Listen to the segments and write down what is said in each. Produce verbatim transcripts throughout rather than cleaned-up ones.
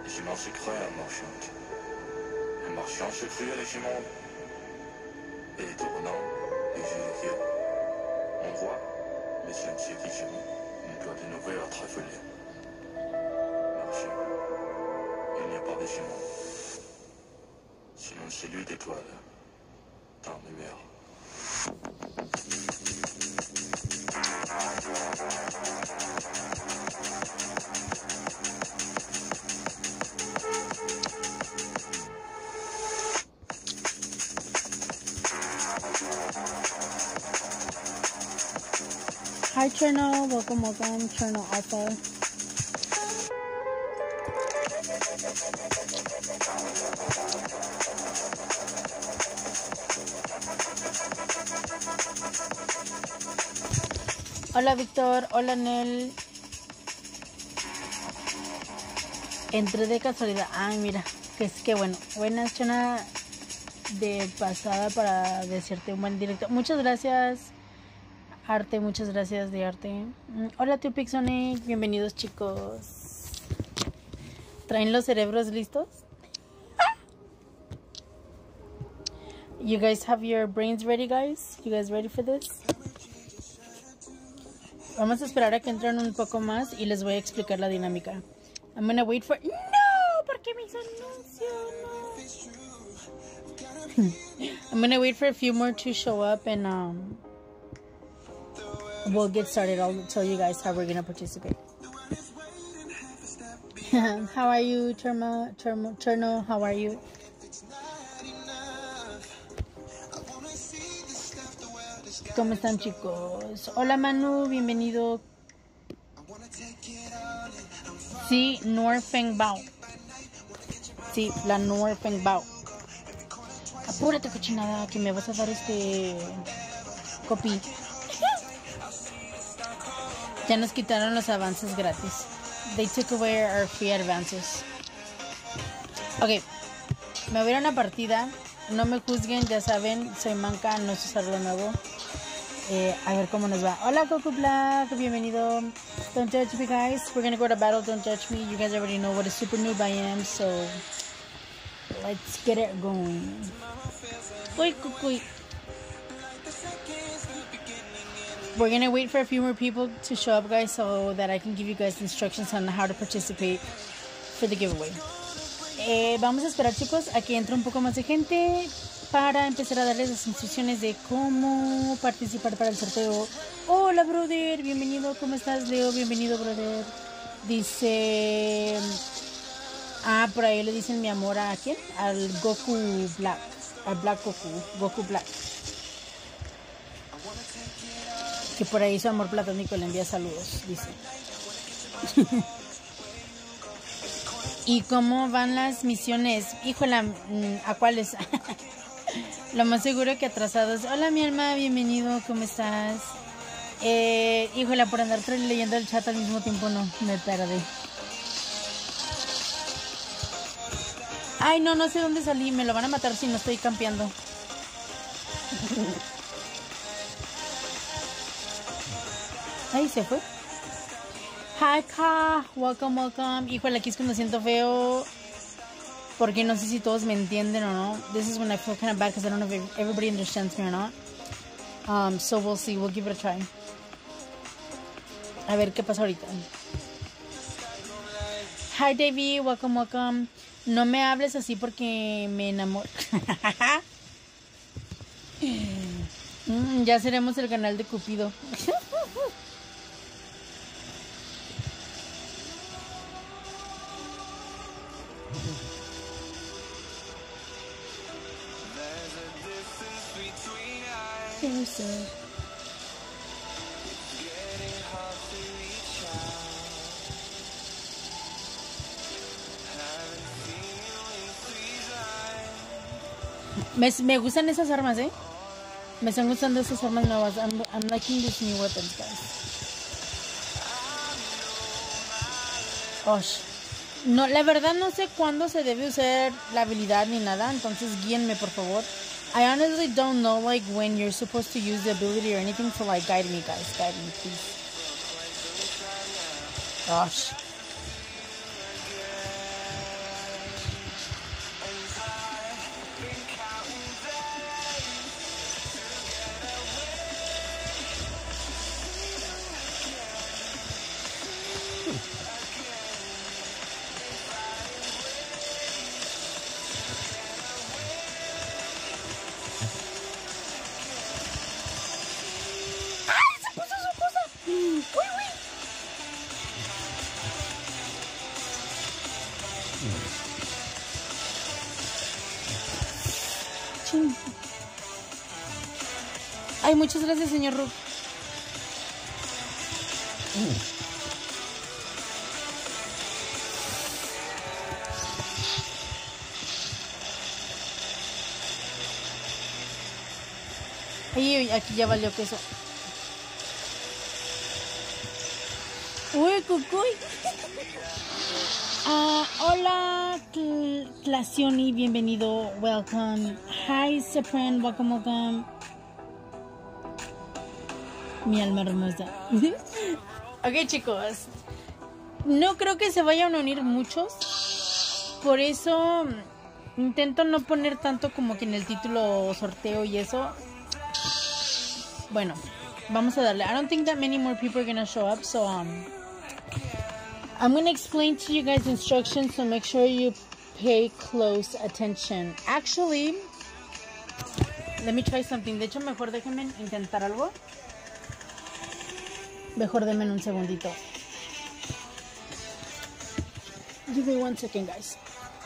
Régiment secret à Marchand. Un marchand secret à régiment. Et tournant, et je en roi, les chantiers régiment, on doit de nouveau à travailler. Marchand, il n'y a pas de régiment. Sinon c'est lui d'étoile. Dans les mers. Hi Cherno, welcome, welcome, Cherno Alpha. Hola Víctor, hola Nel. Entré de casualidad. Ay, mira, que es que bueno. Buenas, Chana, de pasada para decirte un buen directo. Muchas gracias, Arte, muchas gracias de Arte. Hola, tío Pixonic, bienvenidos chicos. ¿Traen los cerebros listos? You guys have your brains ready, guys? You guys ready for this? Vamos a esperar a que entren un poco más y les voy a explicar la dinámica. I'm gonna wait for... No, ¿por qué me hizo anuncio? No. I'm gonna wait for a few more to show up and um, we'll get started. I'll tell you guys how we're gonna participate. How are you, Terma, Terma, Cherno? How are you? ¿Cómo están chicos? Hola Manu, bienvenido. Sí, Norfengbao. Sí, la Norfengbao. Apúrate cochinada, que me vas a dar este copy. Ya nos quitaron los avances gratis. They took away our free advances. Ok, me voy a ir a una partida. No me juzguen, ya saben, soy manca, no sé usar lo nuevo. Eh, a ver cómo nos va. Hola Coco Black, bienvenido. Don't judge me guys, we're gonna go to battle, don't judge me. You guys already know what a super noob I am, so let's get it going. Uy, cucuy. We're gonna wait for a few more people to show up guys, so that I can give you guys instructions on how to participate for the giveaway. Eh, vamos a esperar chicos a que entre un poco más de gente para empezar a darles las instrucciones de cómo participar para el sorteo. Hola brother, bienvenido, ¿cómo estás Leo? Bienvenido brother. Dice... Ah, por ahí le dicen mi amor a ¿quién? Al Goku Black. Al Black Goku, Goku Black. Que por ahí su amor platónico le envía saludos, dice. ¿Y cómo van las misiones? Híjola, ¿a cuáles? Lo más seguro que atrasados. Hola mi alma, bienvenido, ¿cómo estás? Eh, híjola, por andar leyendo el chat al mismo tiempo no, me perdí. Ay, no, no sé dónde salí, me lo van a matar si no estoy campeando. Ahí se fue. Hi, Ka, welcome, welcome. Híjole, aquí es cuando siento feo. Porque no sé si todos me entienden o no. This is when I feel kind of bad because I don't know if everybody understands me or not. Um, so we'll see, we'll give it a try. A ver qué pasa ahorita. Hi, Davey, welcome, welcome. No me hables así porque me enamoro. mm, ya seremos el canal de Cupido. Me, me gustan esas armas, eh. Me están gustando esas armas nuevas. I'm, I'm liking these new weapons, guys. Osh. No, la verdad no sé cuándo se debe usar la habilidad ni nada. Entonces guíenme, por favor. I honestly don't know like when you're supposed to use the ability or anything, so like guide me guys, guide me please. Gosh. Chin. Ay, muchas gracias, señor Rook. Ay, aquí ya valió queso. Uy, cucuy. Uh, hola, Cl Clasioni, bienvenido, welcome. Hi, Sepren, welcome, welcome. Mi alma hermosa. Ok, chicos. No creo que se vayan a unir muchos. Por eso intento no poner tanto como que en el título sorteo y eso. Bueno, vamos a darle. I don't think that many more people are gonna show up, so um, I'm gonna explain to you guys instructions, so make sure you pay close attention. Actually, let me try something. De hecho, mejor déjenme intentar algo. Mejor denme un segundito. Give me one second, guys.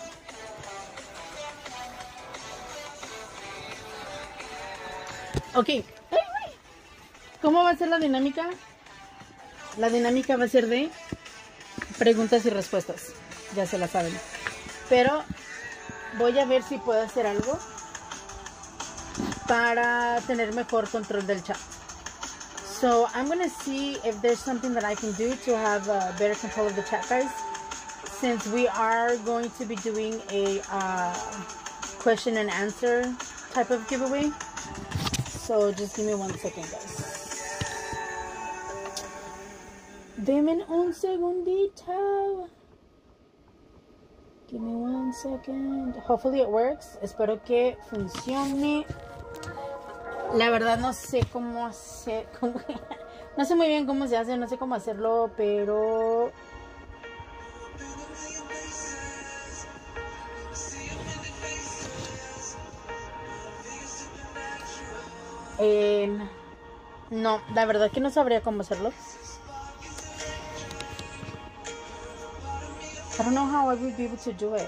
Ok. ¿Cómo va a ser la dinámica? La dinámica va a ser de preguntas y respuestas. Ya se la saben. Pero voy a ver si puedo hacer algo para tener mejor control del chat. So I'm going to see if there's something that I can do to have uh, better control of the chat, guys. Since we are going to be doing a uh, question and answer type of giveaway. So just give me one second, guys. Deme un segundito. Give me one second. Hopefully it works. Espero que funcione. La verdad no sé cómo hacer. Cómo, no sé muy bien cómo se hace. No sé cómo hacerlo, pero eh, no, la verdad que no sabría cómo hacerlo. I don't know how I would be able to do it.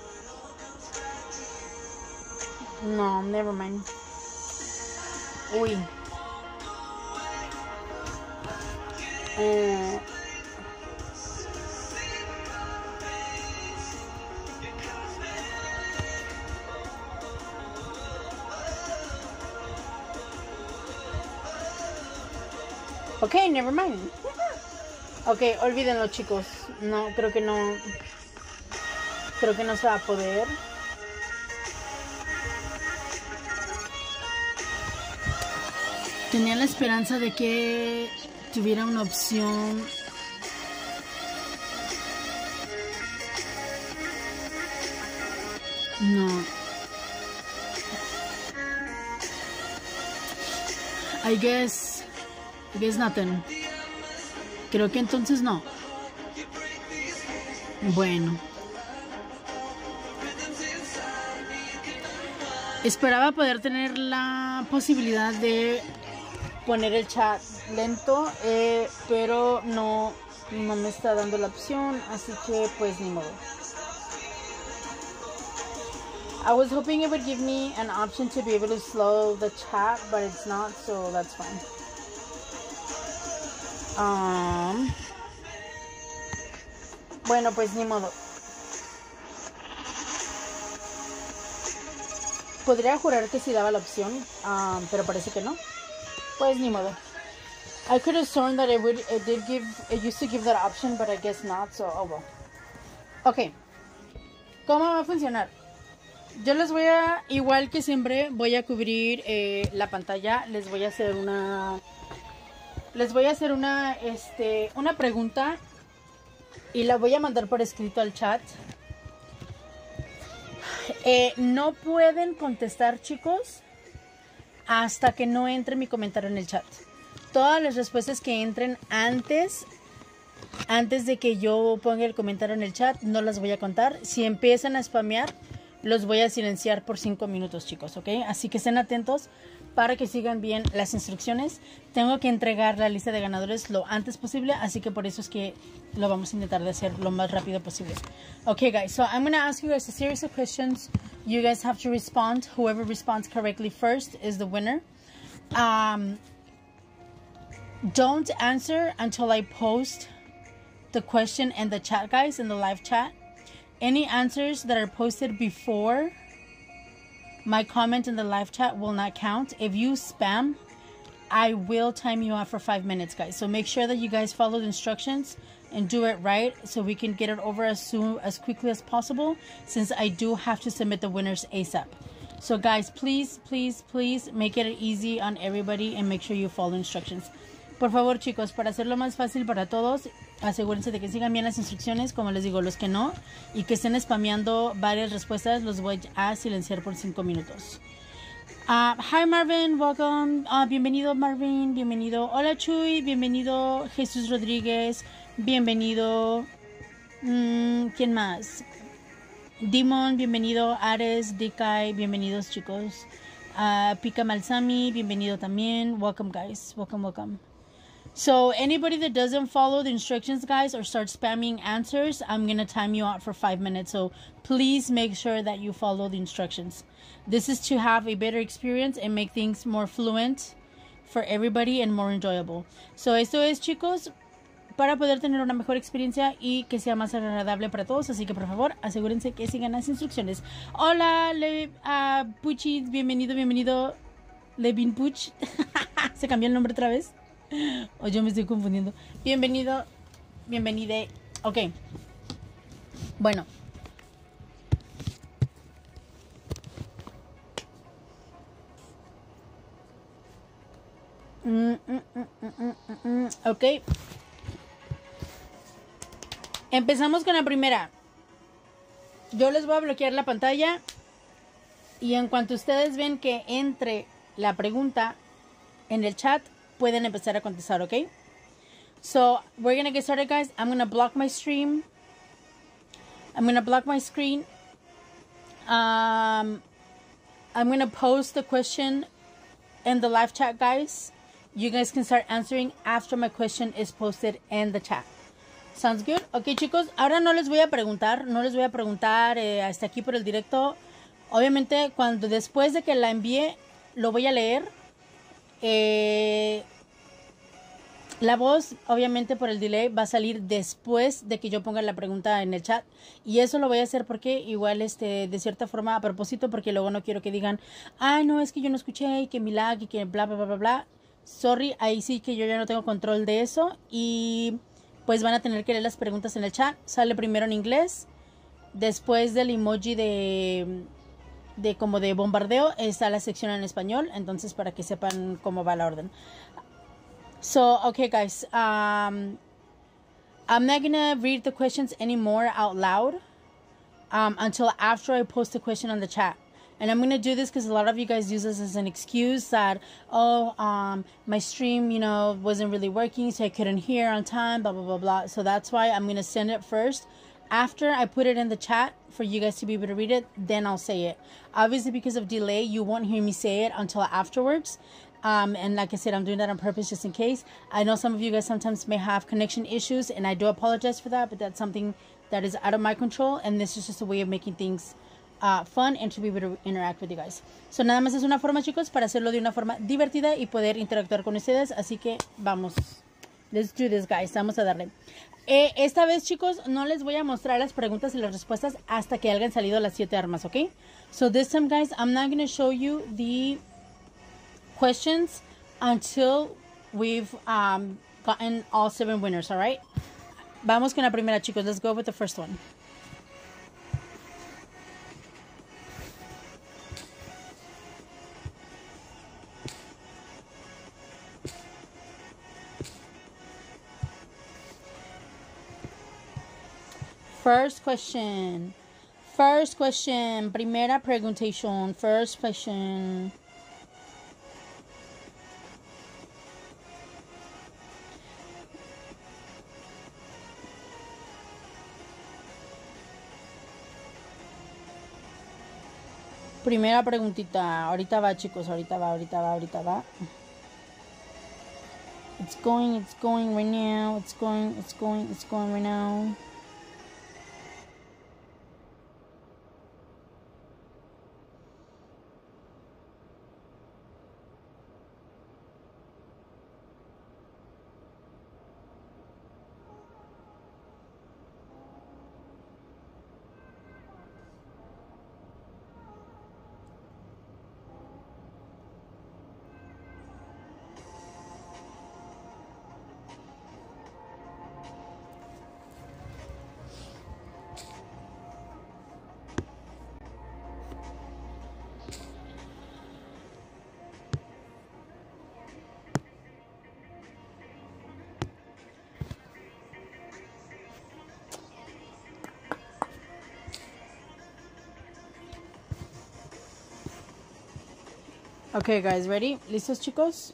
No, never mind. Uy. Eh. Ok, never mind. Ok, olvídenlo, chicos. No, creo que no. Creo que no se va a poder. Tenía la esperanza de que tuviera una opción. No. I guess. I guess nothing. Creo que entonces no. Bueno. Esperaba poder tener la posibilidad de poner el chat lento, eh, pero no, no me está dando la opción, así que pues ni modo. I was hoping it would give me an option to be able to slow the chat, but it's not, so that's fine. Um, bueno, pues ni modo. Podría jurar que sí daba la opción, um, pero parece que no. Pues ni modo. I could have sworn that it would, it did give, it used to give that option, but I guess not, so oh well. Ok. ¿Cómo va a funcionar? Yo les voy a, igual que siempre, voy a cubrir eh, la pantalla. Les voy a hacer una, les voy a hacer una, este, una pregunta y la voy a mandar por escrito al chat. Eh, no pueden contestar, chicos, hasta que no entre mi comentario en el chat. Todas las respuestas que entren antes, antes de que yo ponga el comentario en el chat, no las voy a contar. Si empiezan a spamear, los voy a silenciar por cinco minutos, chicos, ¿ok? Así que estén atentos para que sigan bien las instrucciones. Tengo que entregar la lista de ganadores lo antes posible, así que por eso es que lo vamos a intentar de hacer lo más rápido posible. Okay, guys, so I'm going to ask you guys a series of questions. You guys have to respond. Whoever responds correctly first is the winner. Um, don't answer until I post the question in the chat, guys, in the live chat. Any answers that are posted before my comment in the live chat will not count. If you spam, I will time you out for five minutes, guys. So make sure that you guys follow the instructions and do it right so we can get it over as soon, as quickly as possible, since I do have to submit the winners ASAP. So guys, please, please, please make it easy on everybody and make sure you follow instructions. Por favor, chicos, para hacerlo más fácil para todos, asegúrense de que sigan bien las instrucciones, como les digo, los que no, y que estén spameando varias respuestas, los voy a silenciar por cinco minutos. Uh, hi Marvin, welcome. Uh, bienvenido Marvin, bienvenido. Hola Chuy, bienvenido Jesús Rodríguez, bienvenido. Mm, ¿Quién más? Dimon, bienvenido. Ares, Dikai, bienvenidos chicos. Uh, Pika Malsami, bienvenido también. Welcome guys, welcome, welcome. So anybody that doesn't follow the instructions, guys, or start spamming answers, I'm going to time you out for five minutes. So please make sure that you follow the instructions. This is to have a better experience and make things more fluent for everybody and more enjoyable. So esto es, chicos, para poder tener una mejor experiencia y que sea más agradable para todos. Así que, por favor, asegúrense que sigan las instrucciones. Hola, Le, uh, Puchi, bienvenido, bienvenido. Levin Puch. Se cambió el nombre otra vez. O yo me estoy confundiendo. Bienvenido, bienvenide. Ok. Bueno. Mm, mm, mm, mm, mm, mm. Ok. Empezamos con la primera. Yo les voy a bloquear la pantalla. Y en cuanto ustedes ven que entre la pregunta en el chat, pueden empezar a contestar, ¿ok? So, we're going to get started, guys. I'm going to block my stream. I'm going to block my screen. Um, I'm going to post the question in the live chat, guys. You guys can start answering after my question is posted in the chat. Sounds good? Ok, chicos. Ahora no les voy a preguntar. No les voy a preguntar eh, hasta aquí por el directo. Obviamente, cuando después de que la envíe, lo voy a leer. Eh, la voz, obviamente por el delay, va a salir después de que yo ponga la pregunta en el chat. Y eso lo voy a hacer porque igual, este, de cierta forma, a propósito, porque luego no quiero que digan, ay, no, es que yo no escuché y que mi lag y que bla, bla, bla, bla, bla. Sorry, ahí sí que yo ya no tengo control de eso. Y pues van a tener que leer las preguntas en el chat. Sale primero en inglés. Después del emoji de... de como de bombardeo está la sección en español, entonces para que sepan cómo va la orden. So, okay guys, um, I'm not gonna read the questions anymore out loud um, until after I post the question on the chat. And I'm gonna do this because a lot of you guys use this as an excuse that, oh, um, my stream, you know, wasn't really working, so I couldn't hear on time, blah, blah, blah, blah. So that's why I'm gonna send it first. After I put it in the chat for you guys to be able to read it, then I'll say it. Obviously, because of delay, you won't hear me say it until afterwards. Um, and like I said, I'm doing that on purpose just in case. I know some of you guys sometimes may have connection issues, and I do apologize for that, but that's something that is out of my control, and this is just a way of making things uh, fun and to be able to interact with you guys. So, nada más es una forma, chicos, para hacerlo de una forma divertida y poder interactuar con ustedes. Así que vamos. Let's do this, guys. Vamos a darle. Eh, esta vez, chicos, no les voy a mostrar las preguntas y las respuestas hasta que hayan salido las siete armas, ¿ok? So this time, guys, I'm not going to show you the questions until we've um, gotten all seven winners, all right? Vamos con la primera, chicos. Let's go with the first one. First question. First question. Primera preguntation. First question. Primera preguntita. Ahorita va, chicos. Ahorita va, ahorita va, ahorita va. It's going, it's going right now. It's going, it's going, it's going right now. Okay, guys, ready? ¿Listos, chicos?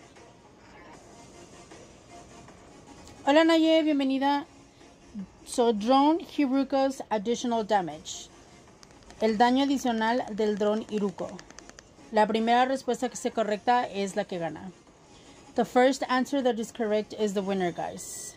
Hola, Naye, bienvenida. So, drone Hiruko's additional damage. El daño adicional del drone Hiruko. La primera respuesta que esté correcta es la que gana. The first answer that is correct is the winner, guys.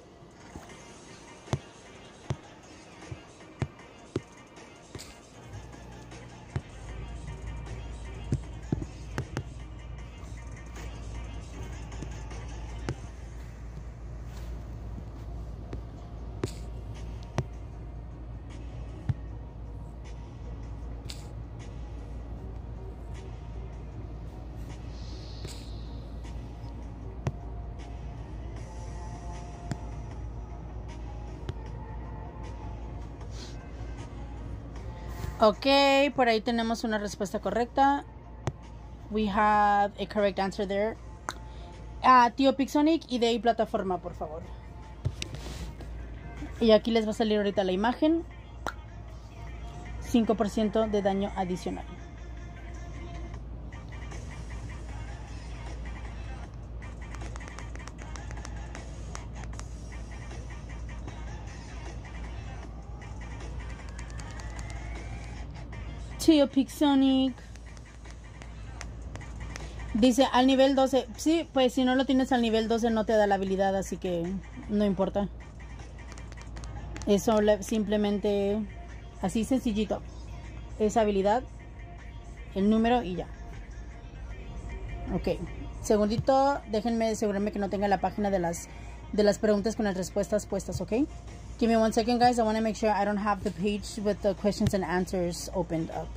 Ok, por ahí tenemos una respuesta correcta. We have a correct answer there. Ah, tío Pixonic y de ahí plataforma, por favor. Y aquí les va a salir ahorita la imagen. cinco por ciento de daño adicional. Tío Pixonic dice al nivel doce. Sí, pues si no lo tienes al nivel doce no te da la habilidad, así que no importa. Eso simplemente así sencillito. Esa habilidad, el número y ya. Ok, segundito, déjenme asegurarme que no tenga la página de las de las preguntas con las respuestas puestas, ok. Give me one second, guys. I want to make sure I don't have the page with the questions and answers opened up.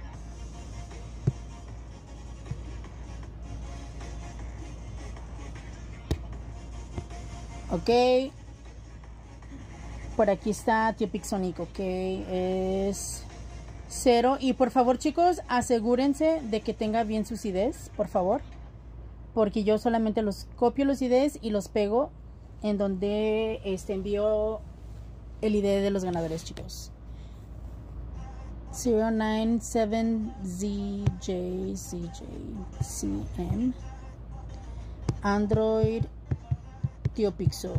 Ok. Por aquí está Tío Pixonic, ok. Es cero. Y por favor, chicos, asegúrense de que tenga bien sus I Ds, por favor. Porque yo solamente los copio los I Ds y los pego en donde este envío el I D de los ganadores, chicos. cero nueve siete Z J C J C M Android Tío Pixo.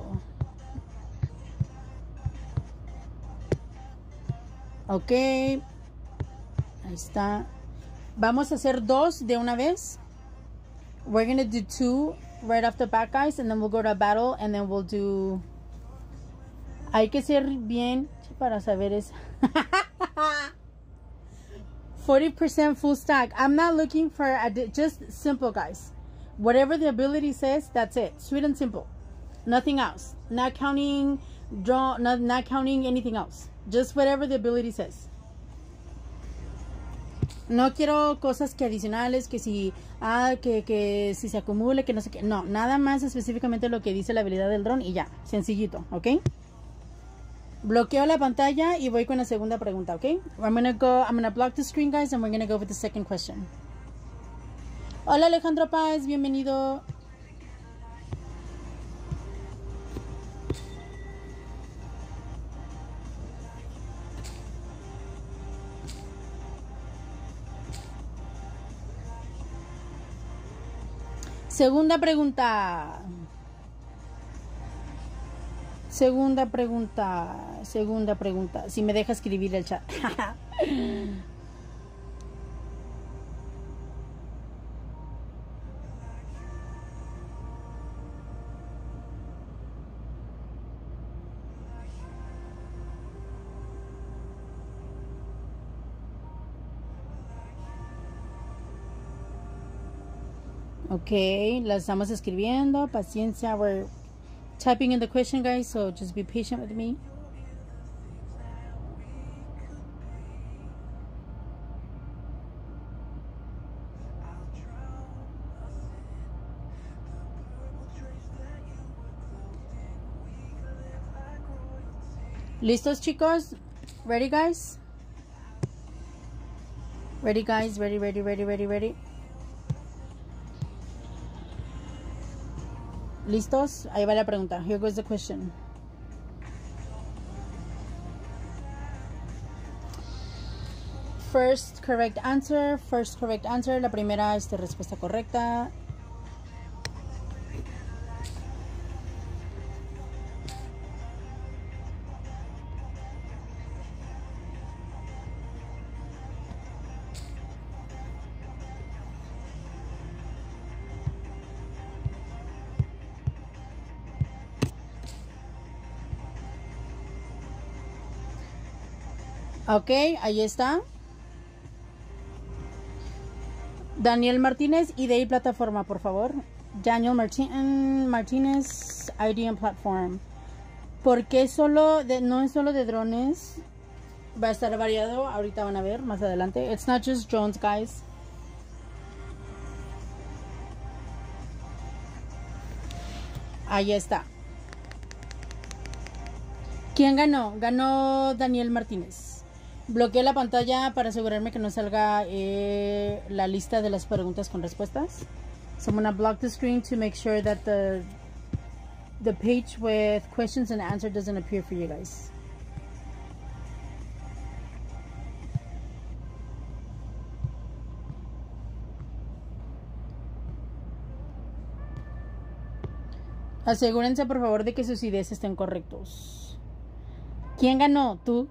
Ok, ahí está. Vamos a hacer dos de una vez. We're gonna do two right off the bat, guys, and then we'll go to a battle, and then we'll do. Hay que ser bien para saber eso. forty percent full stack. I'm not looking for a, just simple, guys. Whatever the ability says, that's it. Sweet and simple. Nothing else. Not counting draw. Not not counting anything else. Just whatever the ability says. No quiero cosas que adicionales, que si ah, que, que si se acumule, que no sé qué. No, nada más específicamente lo que dice la habilidad del dron y ya. Sencillito, ¿ok? Bloqueo la pantalla y voy con la segunda pregunta, ¿ok? I'm gonna go, I'm gonna block the screen, guys, and we're gonna go with the second question. Hola, Alejandro Paz, bienvenido. Segunda pregunta. Segunda pregunta. Segunda pregunta. Si me deja escribir el chat. Okay, la estamos escribiendo. Paciencia. We're typing in the question, guys, so just be patient with me. ¿Listos, chicos? Ready, guys? Ready, guys? Ready, ready, ready, ready, ready. ¿Listos? Ahí va la pregunta. Here goes the question. First correct answer. First correct answer. La primera este, respuesta correcta. Ok, ahí está. Daniel Martínez, I D y plataforma, por favor. Daniel Martin Martínez, I D and platform. ¿Por qué solo de, no es solo de drones? Va a estar variado. Ahorita van a ver más adelante. It's not just drones, guys. Ahí está. ¿Quién ganó? Ganó Daniel Martínez. Bloqueé la pantalla para asegurarme que no salga eh, la lista de las preguntas con respuestas. So I'm gonna block the screen to make sure that the the page with questions and answer doesn't appear for you guys. Asegúrense por favor de que sus ideas estén correctos. ¿Quién ganó? ¿Tú?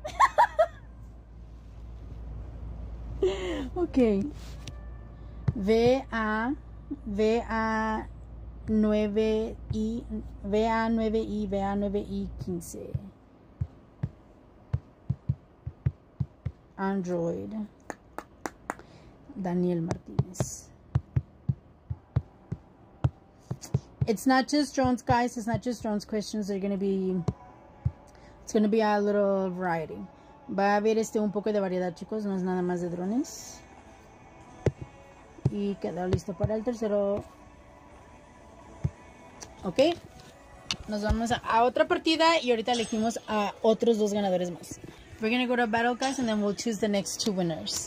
Ok. V A V A nueve I V A nueve I V A nueve I quince. Android. Daniel Martínez. It's not just drones, guys. It's not just drones questions. They're gonna be It's gonna be a little variety. Va a haber este un poco de variedad, chicos. No es nada más de drones. Y quedó listo para el tercero. Ok. Nos vamos a, a otra partida. Y ahorita elegimos a otros dos ganadores más. We're gonna go to battle, guys. And then we'll choose the next two winners.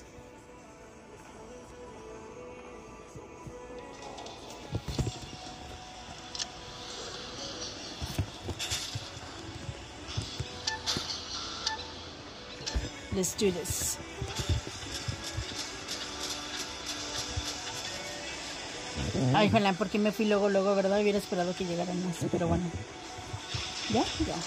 Let's do this. Ay, joder, ¿por qué me fui luego, luego, verdad? Hubiera esperado que llegaran más, pero bueno. Ya, ya.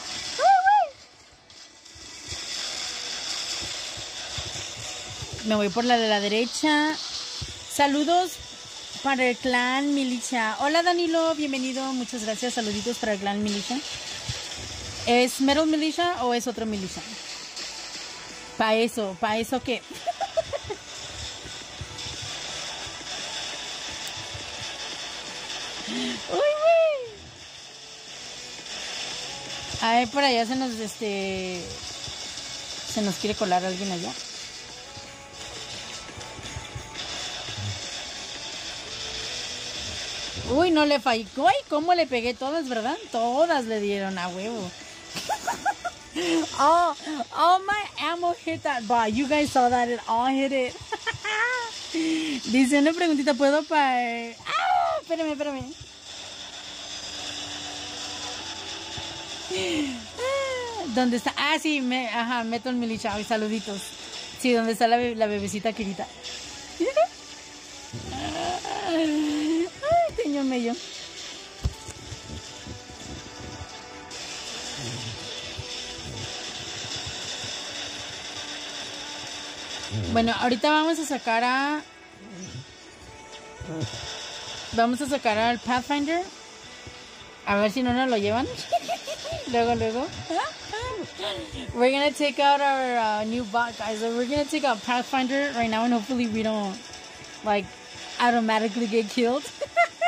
Me voy por la de la derecha. Saludos para el clan Milicia. Hola Danilo, bienvenido. Muchas gracias. Saluditos para el clan Milicia. ¿Es Metal Militia o es otro Milicia? Pa' eso, pa' eso que... Uy, uy. A ver, por allá se nos, este... Se nos quiere colar alguien allá. Uy, no le falló. Uy, ¿cómo le pegué? Todas, ¿verdad? Todas le dieron a huevo. Oh, oh, my ammo hit that bar. You guys saw that, it all hit it. Dice una preguntita, ¿puedo para...? Ah, espérame, espérame. ¿Dónde está? Ah, sí, me, ajá, Metal Militia. Ay, saluditos. Sí, ¿dónde está la, be la bebecita Kirita? Ay, señor mello. Bueno, ahorita vamos a sacar a... Vamos a sacar al Pathfinder. A ver si no nos lo llevan. Luego, luego. We're gonna take out our uh, new bot, guys. So we're gonna take out Pathfinder right now, and hopefully we don't, like, automatically get killed.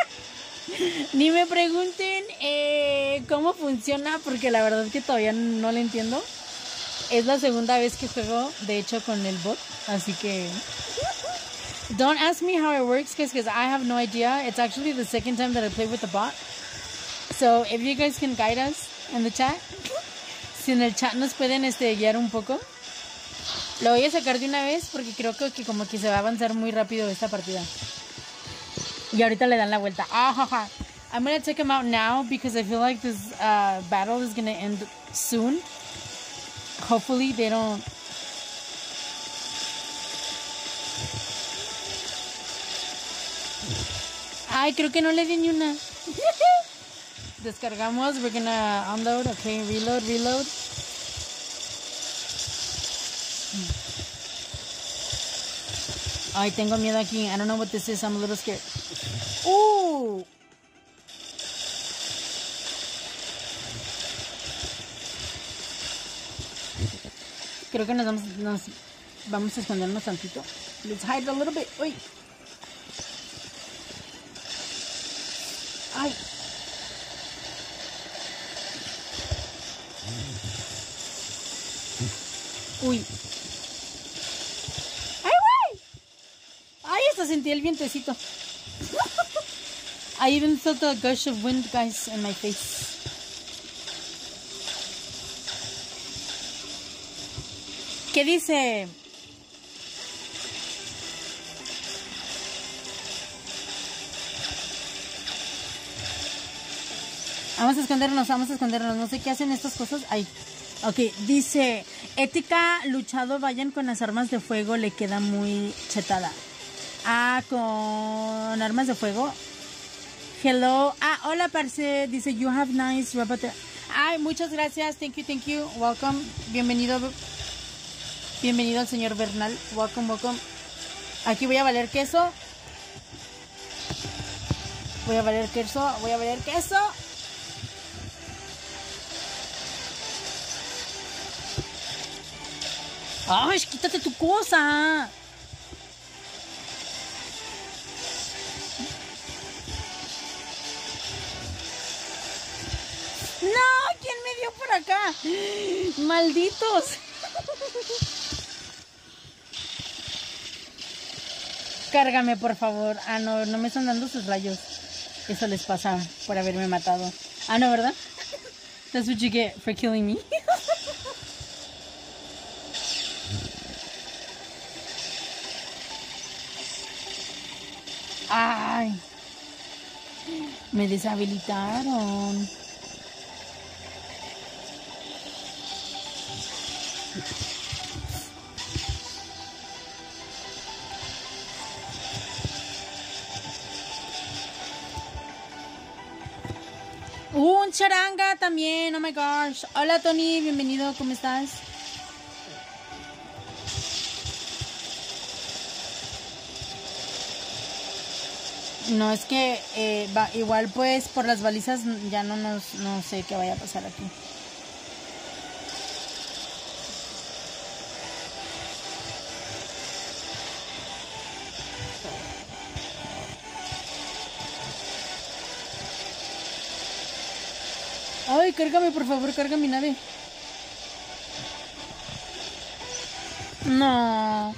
Ni me pregunten eh, cómo funciona, porque la verdad es que todavía no lo entiendo. Es la segunda vez que juego, de hecho, con el bot, así que... Don't ask me how it works, guys, because I have no idea. It's actually the second time that I play with the bot. So, if you guys can guide us in the chat, si en el chat nos pueden este, guiar un poco. Lo voy a sacar de una vez porque creo que, que como que se va a avanzar muy rápido esta partida. Y ahorita le dan la vuelta. Ah, jaja. I'm gonna take him out now because I feel like this uh, battle is gonna end soon. Hopefully they don't... Ay, creo que no le di ni una. Descargamos. We're gonna unload. Okay, reload, reload. Ay, tengo miedo aquí. I don't know what this is. I'm a little scared. ¡Uh! Creo que nos vamos, nos vamos a escondernos tantito. Let's hide a little bit. Uy. Ay. Uy. ¡Ay, güey! ¡Ay, hasta sentí el vientecito! I even felt a gush of wind, guys, in my face. ¿Qué dice? Vamos a escondernos, vamos a escondernos. No sé qué hacen estas cosas. Ay. Ok, dice, ética, luchado, vayan con las armas de fuego, le queda muy chetada. Ah, con armas de fuego. Hello. Ah, hola, parce. Dice, you have nice robot. Ay, muchas gracias. Thank you, thank you. Welcome. Bienvenido. Bienvenido al señor Bernal. Welcome, welcome. Aquí voy a valer queso. Voy a valer queso. Voy a valer queso. ¡Ay, quítate tu cosa! ¡No! ¿Quién me dio por acá? ¡Malditos! Cárgame, por favor. Ah, no, no me están dando sus rayos. Eso les pasa por haberme matado. Ah, no, ¿verdad? That's what you get for killing me. Ay, me deshabilitaron. Uh, un charanga también, oh my gosh. Hola Tony, bienvenido, ¿cómo estás? No, es que eh, va, igual pues por las balizas ya no nos, no sé qué vaya a pasar aquí. Ay, cárgame, por favor, carga mi nave. No.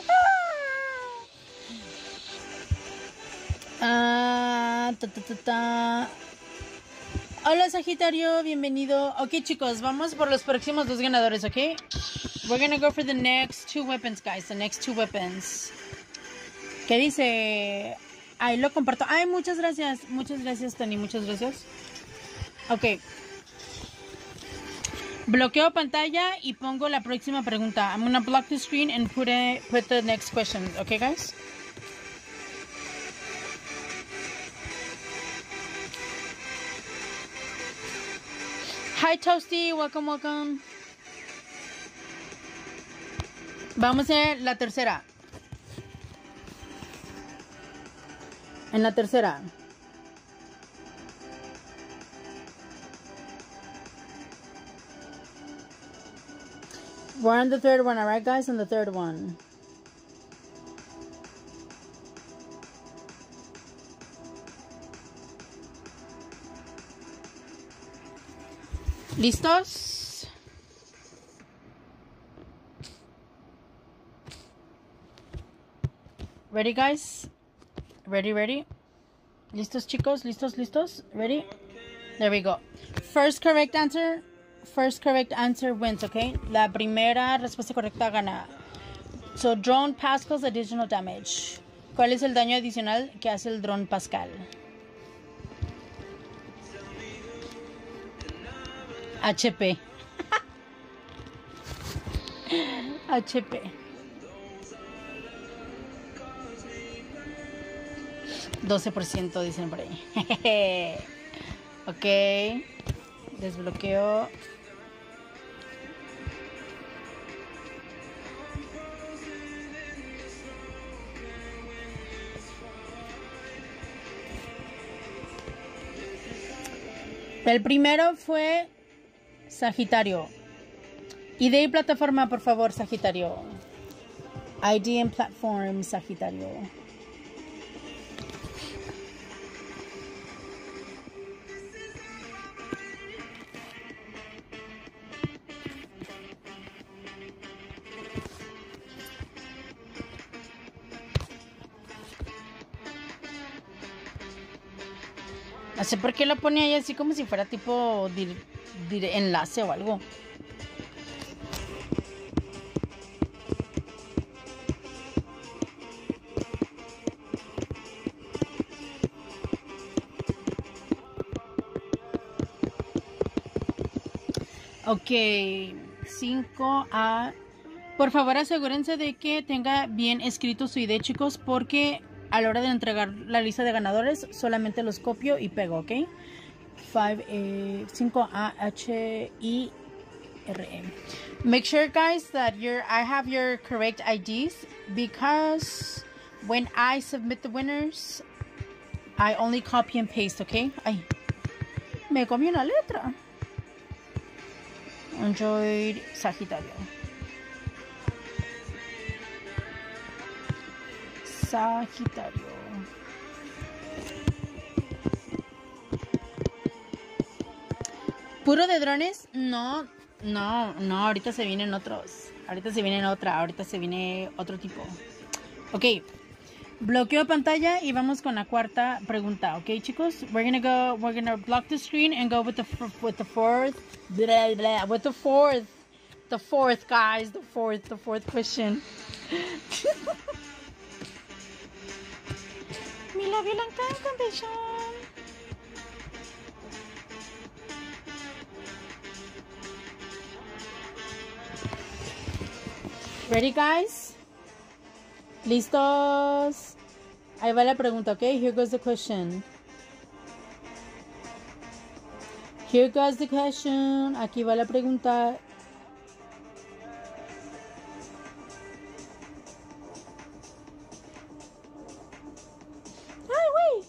Ah, ta, ta, ta, ta. Hola Sagitario, bienvenido. Ok chicos, vamos por los próximos dos ganadores, ok. We're gonna go for the next two weapons, guys. The next two weapons. ¿Qué dice? Ahí lo comparto. Ay, muchas gracias. Muchas gracias, Tony. Muchas gracias. Ok. Bloqueo pantalla y pongo la próxima pregunta. I'm gonna block the screen and put, a, put the next question. Okay, guys? Hi, Toasty. Welcome, welcome. Vamos a la tercera. En la tercera. We're on the third one, alright guys? On the third one. ¿Listos? Ready, guys? Ready, ready? ¿Listos, chicos? ¿Listos, listos? Ready? There we go. First correct answer. First correct answer wins, okay? La primera respuesta correcta gana. So, drone Pascal's additional damage. ¿Cuál es el daño adicional que hace el drone Pascal? H P. H P. doce por ciento dicen por ahí. Ok. Desbloqueo. El primero fue Sagitario. I D y plataforma, por favor, Sagitario. I D and platform, Sagitario. No sé por qué lo pone ahí así como si fuera tipo dir, dir, enlace o algo. Ok, cinco A. Por favor, asegúrense de que tenga bien escrito su I D, chicos, porque a la hora de entregar la lista de ganadores solamente los copio y pego, ¿ok? cinco A H I R E. Make sure, guys, that your I have your correct I Ds, because when I submit the winners, I only copy and paste, ¿ok? Ay, me comí una letra. Enjoy Sagitario. Sagitario. ¿Puro de drones? No, no, no, ahorita se vienen otros. Ahorita se vienen otra, ahorita se viene otro tipo. Ok, bloqueo pantalla y vamos con la cuarta pregunta. Ok, chicos, we're gonna go, we're gonna block the screen and go with the, with the fourth, blah, blah, with the fourth, the fourth, guys, the fourth, the fourth question. Mi labio blanca condition. Ready, guys? ¿Listos? Ahí va la pregunta, ok? Here goes the question. Here goes the question. Aquí va la pregunta. ¡Ay, güey!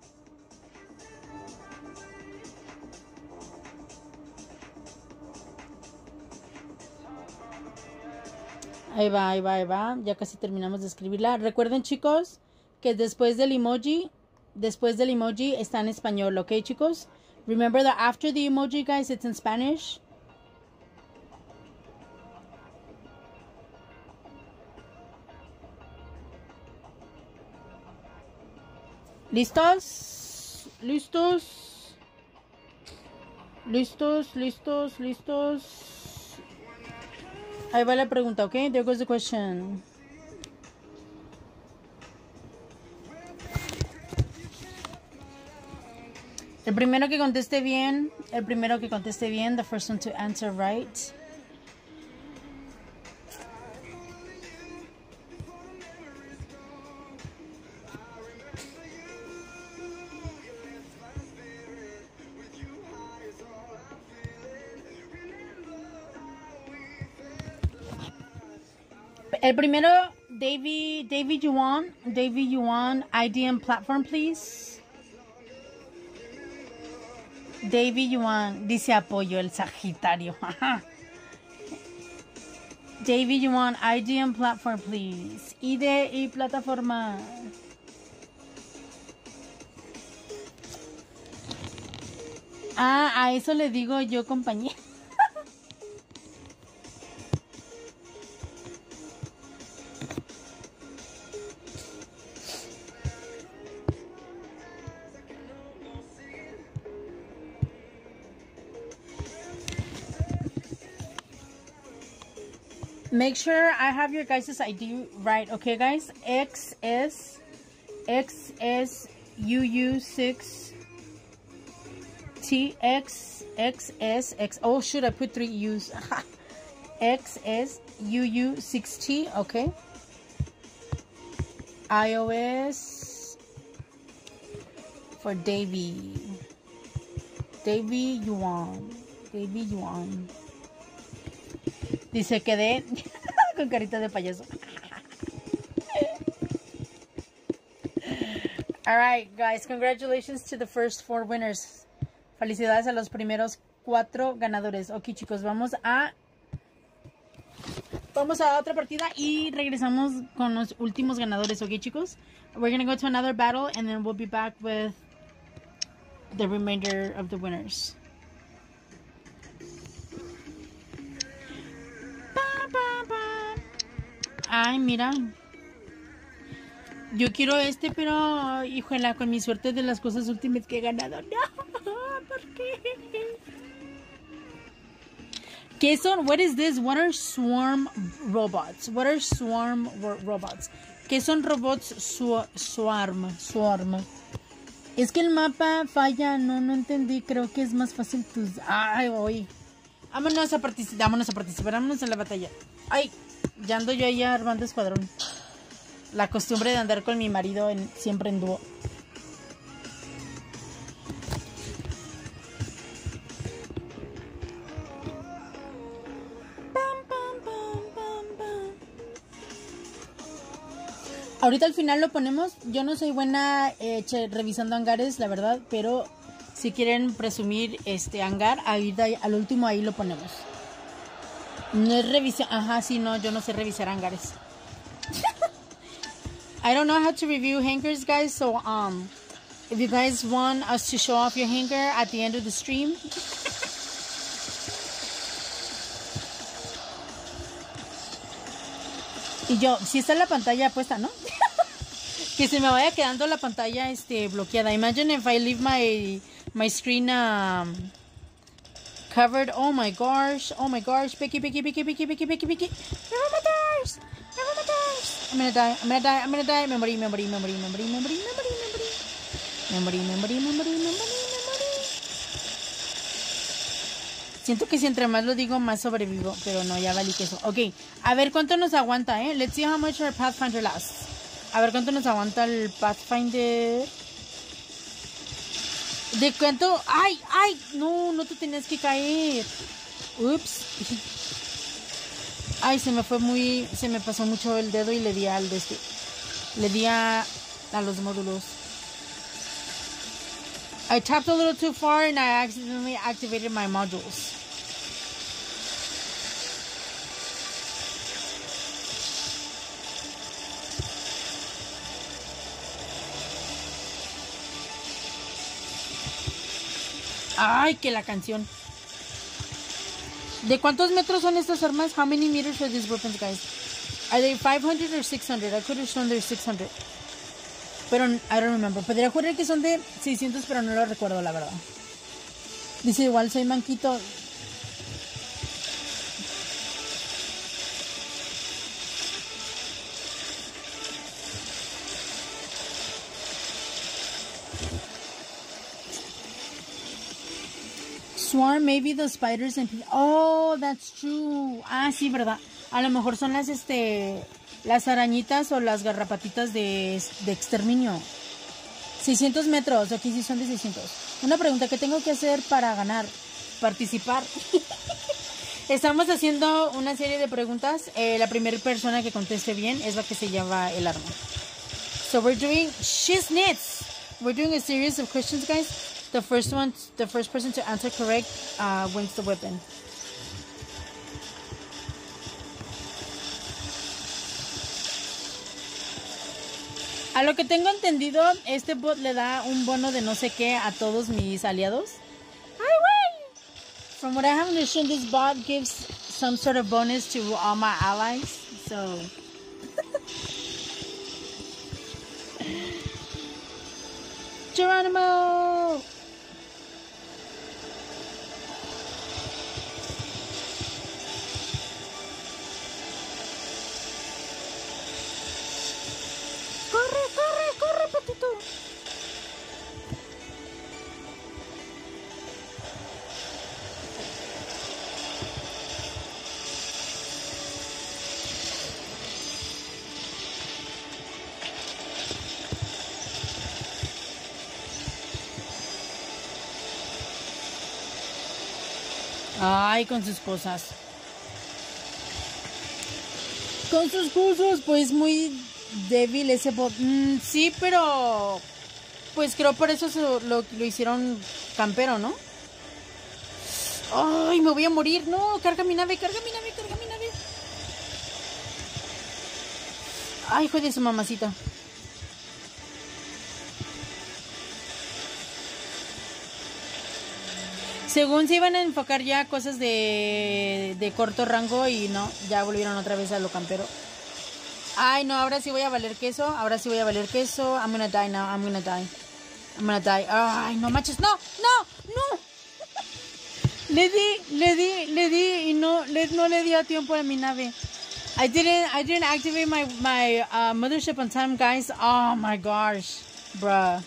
Ahí va, ahí va, ahí va. Ya casi terminamos de escribirla. Recuerden, chicos, que después del emoji, después del emoji está en español, ¿ok, chicos? Remember that after the emoji, guys, it's in Spanish. ¿Listos? ¿Listos? ¿Listos? ¿Listos? ¿Listos? Ahí va la pregunta, ¿ok? There goes the question. El primero que conteste bien, el primero que conteste bien, the first one to answer right. El primero, David, David Yuan, David Yuan, I D and platform, please. David Yuan, dice apoyo el Sagitario. David Yuan, I D and platform, please. I D y plataforma. Ah, a eso le digo yo compañía. Make sure I have your guys' I D right, okay, guys? X S X S U U six T X X S X. Oh shoot, I put three U's. X S U U six T, okay. iOS for Davey. Davey Yuan. Davey Yuan. Dice quedé con carita de payaso. Alright, guys, congratulations to the first four winners. Felicidades a los primeros cuatro ganadores. Ok, chicos, vamos a vamos a otra partida y regresamos con los últimos ganadores. Ok, chicos, we're gonna go to another battle and then we'll be back with the remainder of the winners. Ay, mira. Yo quiero este, pero híjole, con mi suerte de las cosas últimas que he ganado. No, ¿por qué? ¿Qué son? What is this? What are swarm robots? What are swarm robots? ¿Qué son robots su swarm? Swarm. Es que el mapa falla, no, no entendí. Creo que es más fácil tus. Ay, voy. Vámonos a participar, vámonos a participar, vámonos en la batalla. Ay, ya ando yo ahí armando escuadrón. La costumbre de andar con mi marido en, siempre en dúo. Ahorita al final lo ponemos. Yo no soy buena eh, che, revisando hangares, la verdad, pero si quieren presumir este hangar, ahí, al último ahí lo ponemos. No es revisión. Ajá, sí, no, yo no sé revisar hangares. I don't know how to review hangars, guys, so um, if you guys want us to show off your hangar at the end of the stream. Y yo, si está la pantalla puesta, ¿no? Que se me vaya quedando la pantalla este, bloqueada. Imagine if I leave my, my screen um, covered. Oh my gosh, oh my gosh. Becky, Becky, Becky, Becky, Becky, Becky, Becky. Never matters. Never matters. I'm gonna die, I'm gonna die, I'm gonna die. Memory, memory, memory, memory, memory, memory, memory. Memory, memory, memory, memory, memory. Siento que si entre más lo digo, más sobrevivo. Pero no, ya valí queso. Ok, a ver cuánto nos aguanta, ¿eh? Let's see how much our Pathfinder lasts. A ver cuánto nos aguanta el Pathfinder. ¿De cuánto? ¡Ay, ay! No, no te tenías que caer. Ups. Ay, se me fue muy... Se me pasó mucho el dedo y le di al de este. Le di a, a los módulos. I tapped a little too far and I accidentally activated my modules. Ay, que la canción. ¿De cuántos metros son estas armas? How many meters are these weapons, guys? Are they five hundred or six hundred? I could have shown they're six hundred. Pero I don't remember. Podría jurar que son de seiscientos, pero no lo recuerdo, la verdad. Dice igual, soy manquito. Swarm, maybe the spiders and... Oh, that's true. Ah, sí, verdad. A lo mejor son las, este... las arañitas o las garrapatitas de, de exterminio. seiscientos metros. Aquí sí son de seiscientos. Una pregunta, ¿qué tengo que hacer para ganar? Participar. Estamos haciendo una serie de preguntas. Eh, la primera persona que conteste bien es la que se lleva el arma. So we're doing shiznits. We're doing a series of questions, guys. The first one, the first person to answer correct uh, wins the weapon. A lo que tengo entendido, este bot le da un bono de no sé qué a todos mis aliados. Ay, From what I have understood, this bot gives some sort of bonus to all my allies. So. Geronimo! Corre, corre, corre, patito. Ay, con sus cosas. Con sus cosas, pues muy débil ese bot. Mm, sí, pero pues creo por eso se lo, lo, lo hicieron campero, ¿no? Ay, me voy a morir. No, carga mi nave, carga mi nave, carga mi nave. Ay, hijo de su mamacita. Según se iban a enfocar ya cosas de, de corto rango y no, ya volvieron otra vez a lo campero. Ay, no, ahora sí voy a valer queso, ahora sí voy a valer queso. I'm gonna die now, I'm gonna die. I'm gonna die. Ay, no manches, no, no, no. Le di, le di, le di y no le, no le di a tiempo a mi nave. I didn't, I didn't activate my, my uh, mothership on time, guys. Oh my gosh, bruh.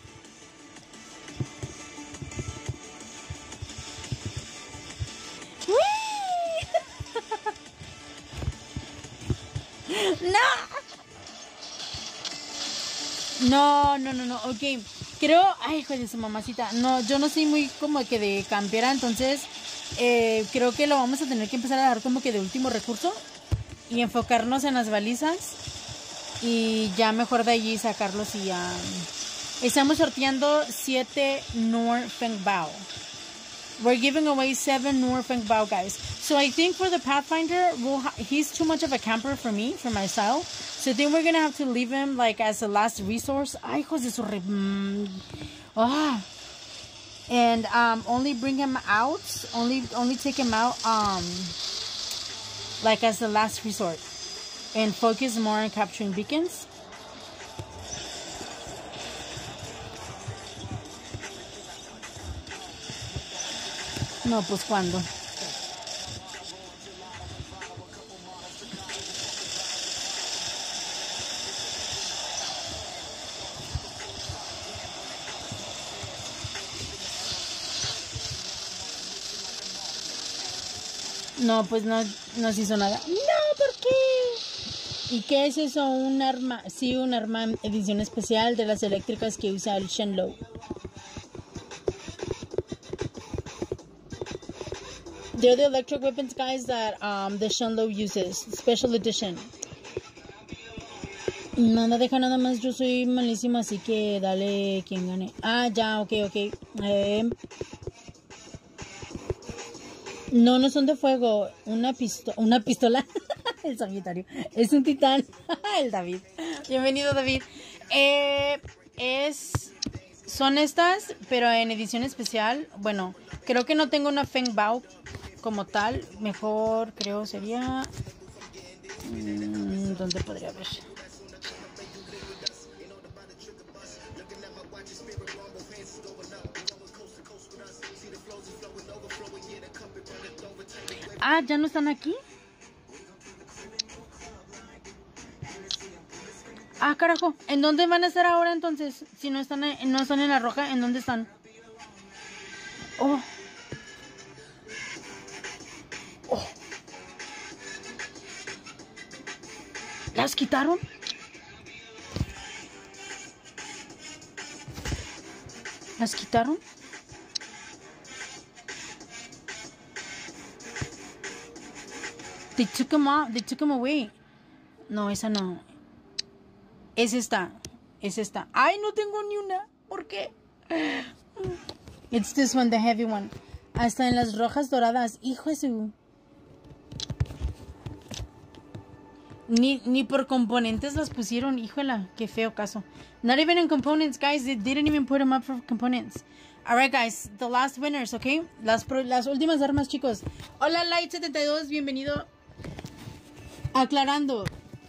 No, no, no, no, ok. Creo, ay, hijo de su mamacita. No, yo no soy muy como que de campera, entonces eh, creo que lo vamos a tener que empezar a dar como que de último recurso y enfocarnos en las balizas y ya mejor de allí sacarlos y ya. Um, estamos sorteando siete Norfeng Bao. We're giving away seven Norfeng Bao, guys. So I think for the Pathfinder, we'll ha he's too much of a camper for me, for my style. So I think we're gonna have to leave him like as a last resource. Ay, hijos de su re... Mm. Oh. And um, only bring him out. Only, only take him out um, like as the last resort, and focus more on capturing beacons. No, pues cuando. No, pues no, no se hizo nada. No, ¿por qué? ¿Y qué es eso? Un arma, sí, un arma edición especial de las eléctricas que usa el Shenlong. They're the electric weapons, guys, that um, the Shenlong uses. Special edition. No me deja nada más, yo soy malísima, así que dale quien gane. Ah, ya, ok, ok. Eh, no, no son de fuego. Una pistola. Una pistola. El Sagitario. Es un titán. El David. Bienvenido, David. Eh, es... Son estas, pero en edición especial. Bueno, creo que no tengo una Feng Bao como tal. Mejor creo sería... ¿Dónde podría haber? Ah, ¿ya no están aquí? Ah, carajo. ¿En dónde van a estar ahora entonces? Si no están en, no están en la roja, ¿en dónde están? Oh. Oh. ¿Las quitaron? ¿Las quitaron? They took him off. They took him away. No, esa no. Es esta. Es esta. Ay, no tengo ni una. ¿Por qué? It's this one, the heavy one. Hasta en las rojas doradas. Hijo de su... Ni, ni por componentes las pusieron. Híjola, qué feo caso. Not even in components, guys. They didn't even put them up for components. Alright, guys, the last winners, okay? Las, las últimas armas, chicos. Hola, Light setenta y dos, bienvenido. Aclarando.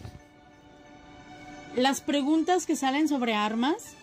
Las preguntas que salen sobre armas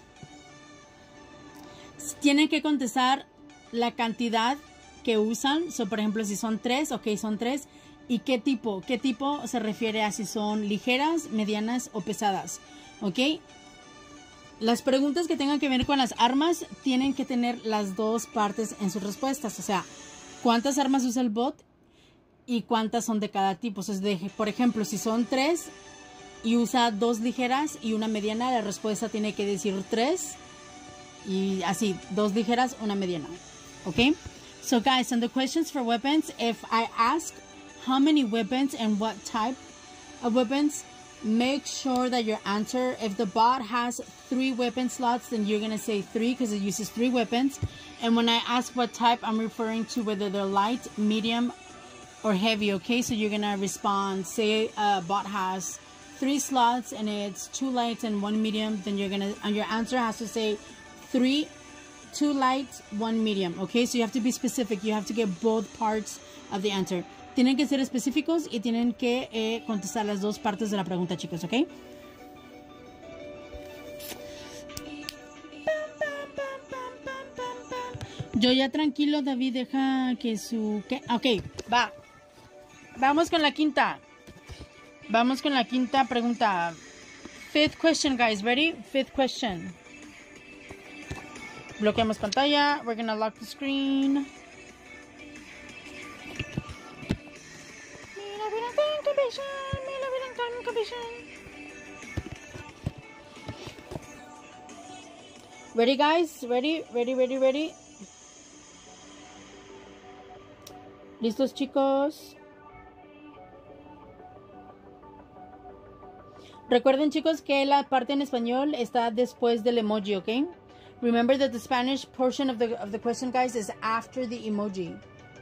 tienen que contestar la cantidad que usan. So, por ejemplo, si son tres, ok, son tres. ¿Y qué tipo? ¿Qué tipo se refiere a si son ligeras, medianas o pesadas? ¿Ok? Las preguntas que tengan que ver con las armas tienen que tener las dos partes en sus respuestas. O sea, ¿cuántas armas usa el bot? Y cuántas son de cada tipo. O sea, de, por ejemplo, si son tres y usa dos ligeras y una mediana, la respuesta tiene que decir tres. Y así, dos ligeras, una mediana. ¿Ok? So, guys, on the questions for weapons, if I ask how many weapons and what type of weapons, make sure that your answer, if the bot has three weapon slots, then you're going to say three because it uses three weapons. And when I ask what type, I'm referring to whether they're light, medium, or heavy, okay? So you're going to respond, say a bot has three slots and it's two light and one medium, then you're going to, and your answer has to say three, two light, one medium, okay? So you have to be specific. You have to get both parts of the answer. Tienen que ser específicos y tienen que eh, contestar las dos partes de la pregunta, chicos, ¿ok? Yo ya tranquilo, David, deja que su... ¿qué? Ok, va. Vamos con la quinta. Vamos con la quinta pregunta. Fifth question, guys. Ready? Fifth question. Bloqueamos pantalla. We're gonna lock the screen. Ready, guys? Ready? Ready, ready, ready? ¿Listos, chicos? Recuerden, chicos, que la parte en español está después del emoji, ¿ok? Remember that the Spanish portion of the, of the question, guys, is after the emoji.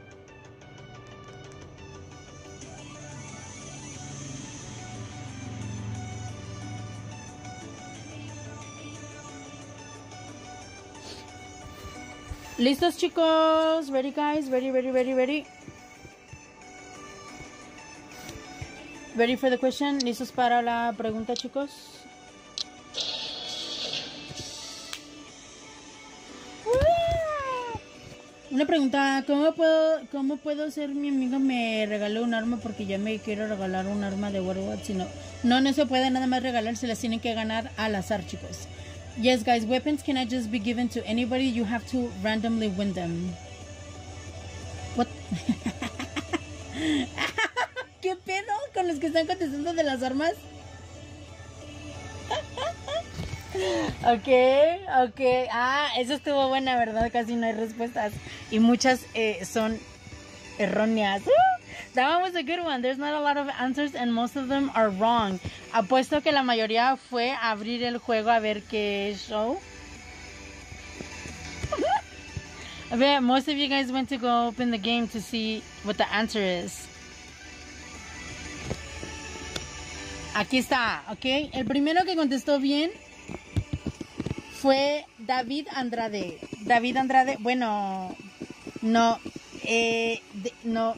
¿Listos, chicos? Ready, guys? Ready, ready, ready, ready? Ready for the question? ¿Listos para la pregunta, chicos? Una pregunta, ¿cómo puedo, cómo puedo ser mi amigo me regaló un arma porque ya me quiero regalar un arma de World si no, no, no se puede nada más regalar, se las tienen que ganar al azar, chicos. Yes, guys, weapons cannot just be given to anybody. You have to randomly win them. What? ¿Qué pedo con los que están contestando de las armas? Ok, ok. Ah, eso estuvo buena, ¿verdad? Casi no hay respuestas. Y muchas eh, son erróneas. That one was a good one. There's not a lot of answers and most of them are wrong. Apuesto que la mayoría fue a abrir el juego a ver qué show. I bet most of you guys went to go open the game to see what the answer is. Aquí está, ¿ok? El primero que contestó bien fue David Andrade. David Andrade, bueno, no, eh, de, no.